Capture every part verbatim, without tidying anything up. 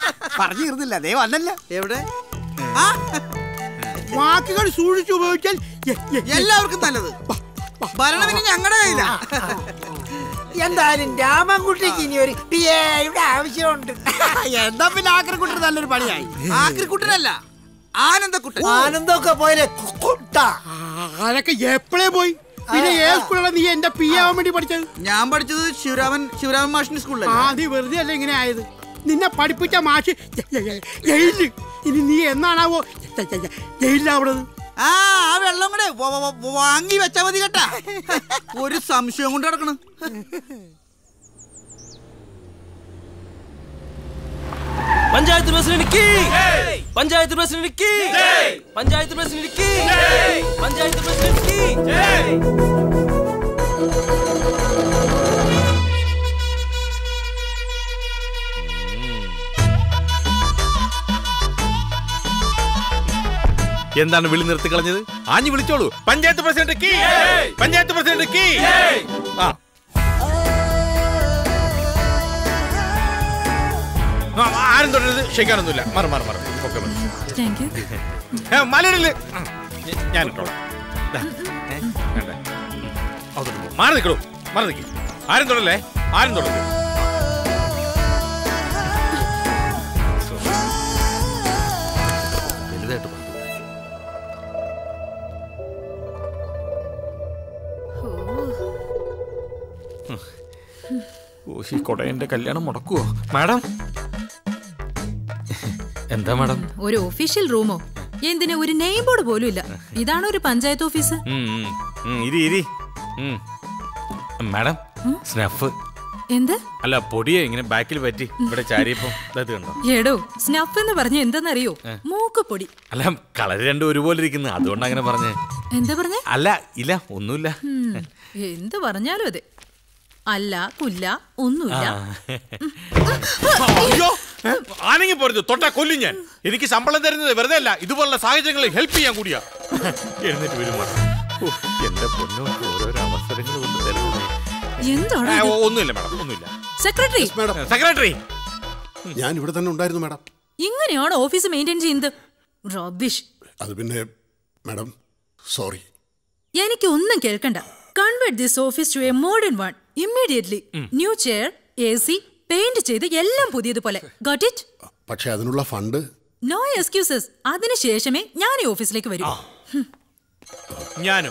പറഞ്ഞു തീർന്നില്ല, ദേ വന്നല്ല. എവിടെ? വാക്കുകൾ സൂക്ഷിച്ചു ഉപയോഗിച്ചാൽ എല്ലാവർക്കും നല്ലത്. ഭരണം ഞങ്ങളുടെ കയ്യില. എന്തായാലും രാമൻകുട്ടിക്ക് ഇനി ഒരു പി എയുടെ ആവശ്യമുണ്ട്. എന്താ പിന്നെ ആക്രിക്കുട്ടൻ നല്ലൊരു പണിയായി. ആക്രിക്കുട്ടനല്ല, ആനന്ദക്കുട്ടൻ. ആനന്ദമൊക്കെ പോയാലേ അതൊക്കെ എപ്പോഴേ പോയി. പിന്നെ ഏത് സ്കൂളിലാണ് നീ എന്റെ പി ആവാൻ വേണ്ടി പഠിച്ചത്? ഞാൻ പഠിച്ചത് ശിവരാമൻ ശിവരാമൻ മാഷിന്റെ സ്കൂളിലാണ്. ആ നീ വെറുതെ അല്ല ഇങ്ങനെ ആയത്. നിന്നെ പഠിപ്പിച്ച മാഷ് ജയിലിൽ. ഇനി നീ എന്നാണാവോ ജയിലിലാവണത്? ആ ആ വെള്ളം കൂടെ വാങ്ങി വെച്ചാ മതി കേട്ടാ. ഒരു സംശയം കൊണ്ട് കിടക്കണം. Panchayat president panchayat president panchayat president panchayat president. എന്താണ് വിളി നിർത്തി കളഞ്ഞത്? ആഞ്ഞു വിളിച്ചോളൂ. പഞ്ചായത്ത് പ്രസിഡന്റ് കീ, പഞ്ചായത്ത് പ്രസിഡന്റ് കീ. ആരും തുടരുത്, ക്ഷയിക്കാനൊന്നുമില്ല. മാറി മാറി മാറി മലയിടല് ഞാൻ ഇട്ടോളാം. മാറി നിൽക്കണു, മാറി നിൽക്കി. ആരും തൊടല്ലേ, ആരും തൊടല്ലേ. വലുതായിട്ട് ഓശി കൊടയന്റെ കല്യാണം മുടക്കുവോ? മാഡം എന്താ മാഡം? ഒരു ഒഫീഷ്യൽ റൂമോ? എന്തിനാ ഒരു നെയിം ബോർഡ് പോലും ഇല്ല. ഇതാണ് ഒരു പഞ്ചായത്ത് ഓഫീസ്. Madam snuff. എന്ത്? അല്ല പൊടിയെ ഇങ്ങനെ ബാക്കിൽ പറ്റി ഇവിടെ ചാരിയപ്പോ കണ്ടോ? എടോ സ്നഫ് എന്ന് പറഞ്ഞ എന്താന്നറിയോ? മൂക്ക് പൊടി. അല്ല കളർ രണ്ടും ഒരുപോലെ ഇരിക്കുന്നു, അതുകൊണ്ട് അങ്ങനെ പറഞ്ഞേ. എന്താ പറഞ്ഞേ? അല്ല ഇല്ല ഒന്നുമില്ല. എന്ത് പറഞ്ഞാലും അതെ. അല്ല കുല്ല ഒന്നുമില്ല. അയ്യോ ആണെങ്കിൽ പോരുത്, തൊട്ടാ കൊല്ലും ഞാൻ. എനിക്ക് ശമ്പളം തരുന്നത് വെറുതെ അല്ല, ഇതുപോലുള്ള സാഹചര്യങ്ങളിൽ ഹെൽപ്പ് ചെയ്യാൻ കൂടിയാ. എഴുന്നേറ്റ് വരും. എന്റെ പൊന്നോ, ഓരോരോ അവസരങ്ങൾ കൊണ്ട് തരുന്നത്. ഒന്നുമില്ല മാഡം, ഒന്നുമില്ല. സെക്രട്ടറി സെക്രട്ടറി ഞാൻ ഇവിടെ തന്നെ ഉണ്ടായിരുന്നു മാഡം. ഇങ്ങനെയാണ് ഓഫീസ് മെയിൻറ്റെയിൻ ചെയ്യുന്നത്. റബ്ബിഷ്. അത് പിന്നെ മാഡം സോറി. എനിക്ക് ഒന്നും കേൾക്കണ്ട. Convert this office to a modern one immediately. New chair, A C, paint ചെയ്ത് എല്ലാം പുതിയതുപോലെ. Got it? പക്ഷെ അതിനുള്ള ഫണ്ട്. No excuses. അതിനുശേഷമേ ഞാൻ ഈ ഓഫീസിലേക്ക് വരൂ. ഞാനും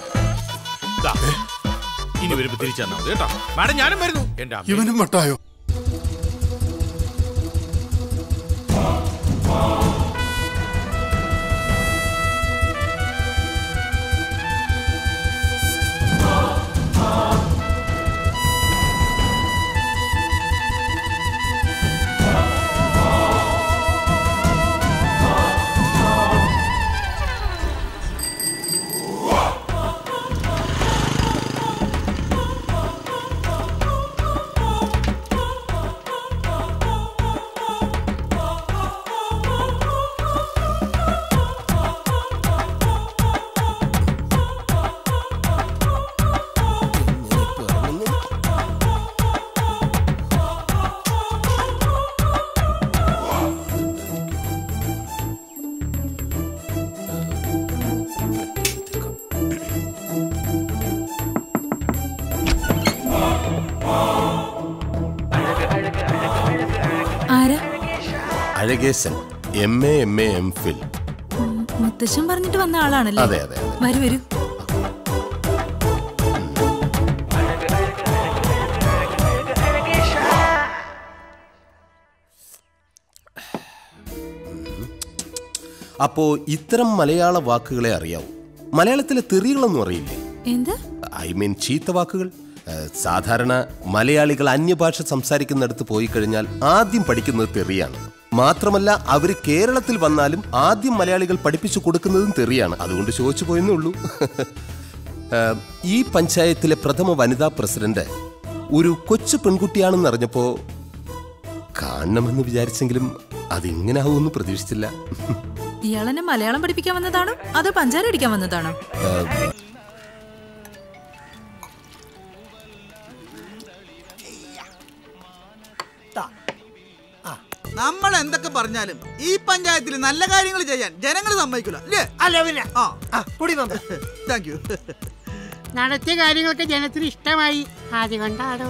ഇനി വരുമ്പോ തിരിച്ചു തന്നാ മതി കേട്ടോ മാഡം. ഞാനും വരുന്നു. എന്റെ ഇവനും മട്ടായോ? Azhakesan, M A M A M phil. മുത്തശ്ശൻ പറഞ്ഞിട്ട് വന്ന ആളാണല്ലേ? അതെ അതെ. വരൂ വരൂ. അപ്പോ ഇത്തരം മലയാള വാക്കുകളെ അറിയാവൂ. മലയാളത്തിലെ തെറികളൊന്നും അറിയില്ലേ? എന്ത്? ഐ മീൻ ചീത്ത വാക്കുകൾ. സാധാരണ മലയാളികൾ അന്യഭാഷ സംസാരിക്കുന്നിടത്ത് പോയി കഴിഞ്ഞാൽ ആദ്യം പഠിക്കുന്നത് തെറിയാണ്. മാത്രമല്ല അവര് കേരളത്തിൽ വന്നാലും ആദ്യം മലയാളികൾ പഠിപ്പിച്ചു കൊടുക്കുന്നതും തെറിയാണ്. അതുകൊണ്ട് ചോദിച്ചു പോയെന്നേ ഉള്ളൂ. ഈ പഞ്ചായത്തിലെ പ്രഥമ വനിതാ പ്രസിഡന്റ് ഒരു കൊച്ചു പെൺകുട്ടിയാണെന്ന് അറിഞ്ഞപ്പോ കാണണമെന്ന് വിചാരിച്ചെങ്കിലും അതിങ്ങനെ ആവുമെന്ന് പ്രതീക്ഷിച്ചില്ല. ഇയാളെന്നെ മലയാളം പഠിപ്പിക്കാൻ വന്നതാണോ അതോ പഞ്ചാര അടിക്കാൻ വന്നതാണോ? നമ്മൾ എന്തൊക്കെ പറഞ്ഞാലും ഈ പഞ്ചായത്തിൽ നല്ല കാര്യങ്ങൾ ചെയ്യാൻ ജനങ്ങൾ സമ്മതിക്കില്ല അല്ലേ? അല്ല പിന്നെ ആ കുടി വന്നു. Thank you. നടത്തിയ കാര്യങ്ങളൊക്കെ ജനത്തിന് ഇഷ്ടമായി, അതുകൊണ്ടാണോ?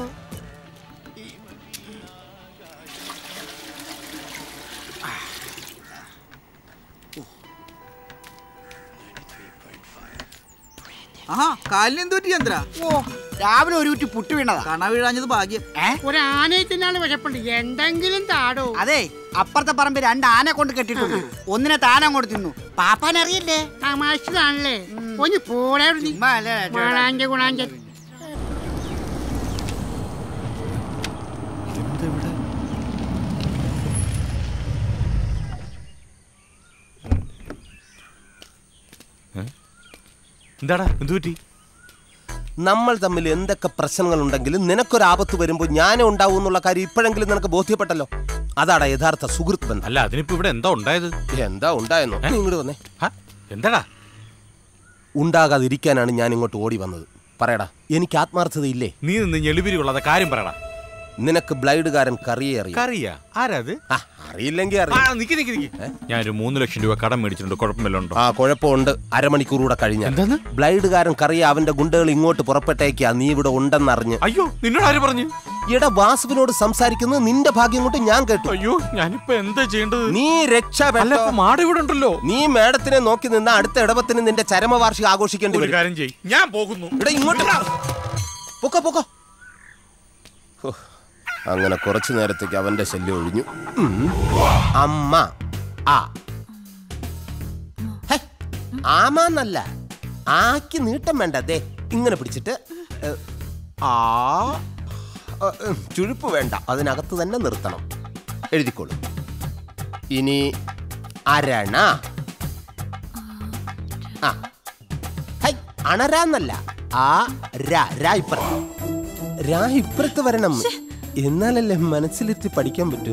ആഹാ, കാലിന് എന്ത് പറ്റി ചന്ദ്ര? ഓ, രാവിലെ ഒരു കുറ്റി പുട്ട് വീണതാ. കണ വീഴാഞ്ഞത് ഭാഗ്യം. ഒരു ആനയെ തിന്നാണ് വിശപ്പുണ്ട്, എന്തെങ്കിലും താടോ. അതെ, അപ്പുറത്തെ പറമ്പ് രണ്ട് ആന കൊണ്ട് കെട്ടിട്ടുണ്ട്. ഒന്നിനെ താൻ അങ്ങോട്ട് തിന്നു. പാപ്പാൻ അറിയില്ലേ? തമാശാണല്ലേ? ഒന്ന് പോരാ മാളാഞ്ച ഗുണാഞ്ച. എന്താടാ എന്തു പറ്റി? നമ്മൾ തമ്മിൽ എന്തൊക്കെ പ്രശ്നങ്ങൾ ഉണ്ടെങ്കിലും നിനക്കൊരാപത്ത് വരുമ്പോൾ ഞാനേ ഉണ്ടാവും എന്നുള്ള കാര്യം ഇപ്പോഴെങ്കിലും നിനക്ക് ബോധ്യപ്പെട്ടല്ലോ. അതാടാ യഥാർത്ഥ സുഹൃത്ത് ബന്ധം. അല്ല, അതിനിപ്പോ ഇവിടെ എന്താ ഉണ്ടായത്? എന്താ ഉണ്ടായെന്നോ? ഇങ്ങോട്ട് വന്നേ. എന്താടാ? ഉണ്ടാകാതിരിക്കാനാണ് ഞാൻ ഇങ്ങോട്ട് ഓടി വന്നത്. പറയടാ, എനിക്ക് ആത്മാർത്ഥതയില്ലേ? നീ നിന്ന് ഞെളിപിരി കൊള്ളാതെ കാര്യം പറയടാ. നിനക്ക് ബ്ലൈഡുകാരൻ കറിയെ അറിയാം. കറിയാ? ആരാത്? അറിയില്ലെങ്കിൽ ഞാൻ ഒരു മൂന്ന് ലക്ഷം രൂപ കടം മേടിച്ചിട്ടുണ്ട്. കുഴപ്പമില്ലുണ്ടോ? ആ, കുഴപ്പമുണ്ട്. അരമണിക്കൂർ കൂടെ കഴിഞ്ഞാൽ ബ്ലൈഡുകാരൻ കറിയ അവന്റെ ഗുണ്ടകൾ ഇങ്ങോട്ട് പുറപ്പെട്ടേക്കാ. നീ ഇവിടെ ഉണ്ടെന്നറിഞ്ഞ്. അയ്യോ, നിന്നോട് ആര് പറഞ്ഞു? എടാ, വാസുവിനോട് സംസാരിക്കുന്നത് നിന്റെ ഭാഗ്യം കൊണ്ട് ഞാൻ കേട്ടു. അയ്യോ, ഞാനിപ്പോ എന്താ ചെയ്യേണ്ടത്? നീ രക്ഷപ്പെട്ടോ. മാട് ഇവിടെ ഉണ്ടല്ലോ. നീ മേഡത്തിനെ നോക്കി നിന്ന അടുത്ത ഇടവത്തിന് നിന്റെ ചരമവാർഷികം ആഘോഷിക്കേണ്ടി വരും. കാര്യം ചെയ്യ്, ഞാൻ പോകുന്നു. ഇവിടെ ഇങ്ങോട്ട് പൊക്കോ പൊക്കോ. അങ്ങനെ കുറച്ചു നേരത്തേക്ക് അവന്റെ ശല്യം ഒഴിഞ്ഞു. അമ്മ ആ ആമാന്നല്ല, ആക്കി നീട്ടം വേണ്ട. ദേ ഇങ്ങനെ പിടിച്ചിട്ട് ആ ചുഴുപ്പ് വേണ്ട, അതിനകത്ത് തന്നെ നിർത്തണം. എഴുതിക്കോളൂ. ഇനി അരണ. ആ അണരാന്നല്ല, ആ രാ രാ ഇപ്പുറത്ത്. രാ ഇപ്പുറത്ത് വരണം, എന്നാലല്ലേ മനസ്സിലെത്തി പഠിക്കാൻ പറ്റൂ.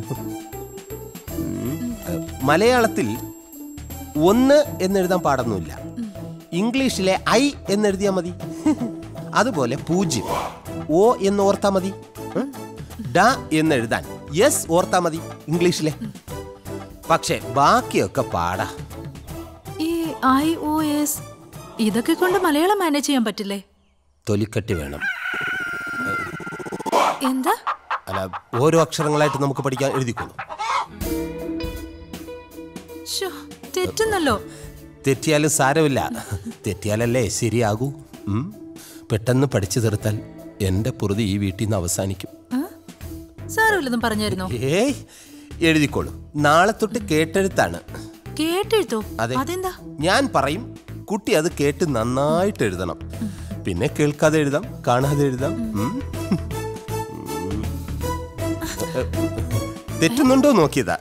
മലയാളത്തിൽ ഒന്ന് എന്നെഴുതാൻ പാടൊന്നുമില്ല. ഇംഗ്ലീഷിലെ ഐ എന്നെഴുതിയാൽ മതി. അതുപോലെ പൂജ്യം ഓ എന്ന് ഓർത്താ മതി. ഡ എന്നെഴുതാൻ യെസ് ഓർത്താ മതി ഇംഗ്ലീഷിലെ. പക്ഷെ ബാക്കിയൊക്കെ പാടാ. ഈ ഐ ഒ എസ് ഇതൊക്കെ കൊണ്ട് മലയാളം മാനേജ് ചെയ്യാൻ പറ്റില്ലേ? തൊലിക്കട്ടി വേണം. എന്താ? അല്ല, ഓരോ അക്ഷരങ്ങളായിട്ട് നമുക്ക് പഠിക്കാൻ എഴുതിക്കോളൂ. തെറ്റുന്നല്ലോ. തെറ്റിയാലും സാരമില്ല, തെറ്റിയാലല്ലേ ശരിയാകൂ. പെട്ടെന്ന് പഠിച്ചു തീർത്താൽ എന്റെ പൊറുതി ഈ വീട്ടിൽ നിന്ന് അവസാനിക്കും. സാരമില്ലെന്നും പറഞ്ഞായിരുന്നോ? ഏയ്, എഴുതിക്കോളൂ. നാളെ തൊട്ട് കേട്ടെഴുത്താണ്. കേട്ടെഴുത്തോ? അതെ. അതെന്താ? ഞാൻ പറയും, കുട്ടി അത് കേട്ട് നന്നായിട്ട് എഴുതണം. പിന്നെ കേൾക്കാതെ എഴുതാം, കാണാതെ എഴുതാം. തെറ്റുന്നുണ്ടോ നോക്കിയതാ.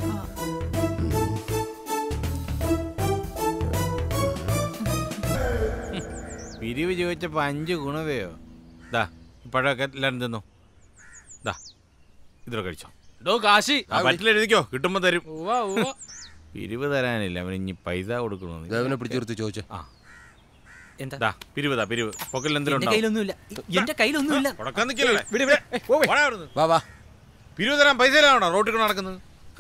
പിരിവ് ചോദിച്ചപ്പോ അഞ്ച് ഗുണവയോ? ദാ ഇപ്പോഴൊക്കെ എല്ലാരും തിന്നു. ദാ ഇതൊക്കെ കഴിച്ചോ. കാശി പറ്റിലെഴുതിക്കോ, കിട്ടുമ്പോ തരും. പിരിവ് തരാനില്ല, അവന് ഇനി പൈസ കൊടുക്കണോന്ന് പിടിച്ചെടുത്ത് ചോദിച്ചു. ആ എന്താ പിരിവതാ? പിരിവ് പൊക്കലിൽ എന്തെങ്കിലും കയ്യിലൊന്നുമില്ല, എന്റെ കയ്യിലൊന്നുമില്ല. വാ വാ, പിരിവ് തരാൻ പൈസ ഇല്ലാണോ റോട്ടിൽ നടക്കുന്നത്?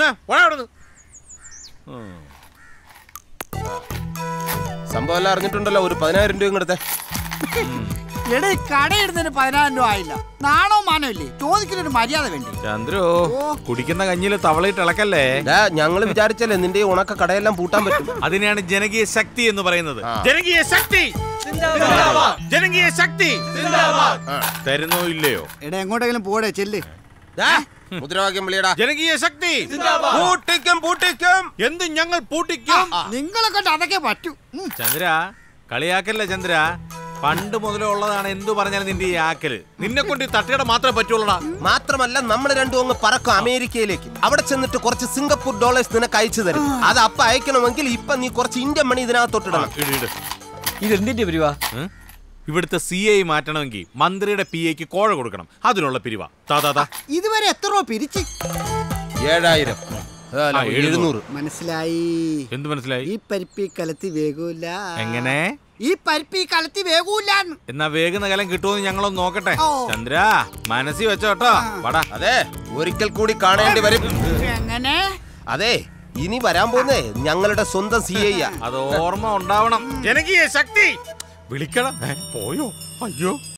സംഭവം എല്ലാം അറിഞ്ഞിട്ടുണ്ടല്ലോ. ഒരു പതിനായിരം രൂപ ഇങ്ങടുത്തെ. എടേ, കടയിടുന്നതിന് പതിനായിരം രൂപ ആയില്ല. നാണോ മാനോ ഇല്ലേ? ചോദിക്കുന്നൊരു മര്യാദ വേണ്ടി. ചന്ദ്രു, കുടിക്കുന്ന കഞ്ഞില് തവളയിട്ട് ഇളക്കല്ലേ. ഞങ്ങള് വിചാരിച്ചല്ലേ നിന്റെ ഉണക്ക കടയെല്ലാം പൂട്ടാൻ പറ്റും. അതിനാണ് ജനകീയ ശക്തി എന്ന് പറയുന്നത്. ജനകീയ ശക്തി, ജനകീയ ശക്തി തരുന്നോ ഇല്ലയോ? എടാ, എങ്ങോട്ടെങ്കിലും പോടേ, ചെല്ല്. മുദ്രാവാക്യം വിളിയടാ. ജനകീയ ശക്തി പൂട്ടിക്കും പൂട്ടിക്കും. എന്ത് ഞങ്ങൾ പൂട്ടിക്കും? നിങ്ങളെ കൊണ്ട് അതൊക്കെ പറ്റൂ. ചന്ദ്ര, കളിയാക്കല്ലേ ചന്ദ്ര. പണ്ട് മുതലേ ഉള്ളതാണ് എന്തു പറഞ്ഞാലും നിന്റെ ഈ ആക്കല്. നിന്നെ കൊണ്ട് ഈ തട്ടുകട മാത്രമേ പറ്റുള്ളൂടാ. മാത്രമല്ല, നമ്മൾ രണ്ടും അങ്ങ് പറക്കും അമേരിക്കയിലേക്ക്. അവിടെ ചെന്നിട്ട് കുറച്ച് സിംഗപ്പൂർ ഡോളേഴ്സ് നിനക്ക് അയച്ചു തരും. അത് അപ്പ അയക്കണമെങ്കിൽ ഇപ്പൊ നീ കുറച്ച് ഇന്ത്യൻ മണി ഇതിനകത്തോട്ടിടണം. ഇത് എന്തിന്റെ പിരിവാ? ഇവിടുത്തെ സി ഐ മാറ്റണമെങ്കിൽ മന്ത്രിയുടെ പി എക്ക് കോഴ കൊടുക്കണം. അതിനുള്ള പിരിവാ. ഇതുവരെ എത്ര രൂപ പിരിച്ച്? ഏഴായിരം എഴുന്നൂറ്. മനസ്സിലായി. എന്ത് മനസ്സിലായി? ഈ പരിപ്പി കലത്തി വേഗൂല. എങ്ങനെ? ഈ പരിപ്പി കലത്തി വേഗൂല. എന്നാ വേഗുന്ന കലം കിട്ടുമെന്ന് ഞങ്ങളൊന്ന് നോക്കട്ടെ. ചന്ദ്ര, മനസ്സിൽ വെച്ചോട്ടോ. വടാ. അതെ, ഒരിക്കൽ കൂടി കാണേണ്ടി വരും. എങ്ങനെ? അതെ ഇനി വരാൻ പോന്നേ ഞങ്ങളുടെ സ്വന്തം സി ഐ. അത് ഓർമ്മ ഉണ്ടാവണം. ജനകീയ ശക്തി വിളിക്കണം. പോയോ? അയ്യോ.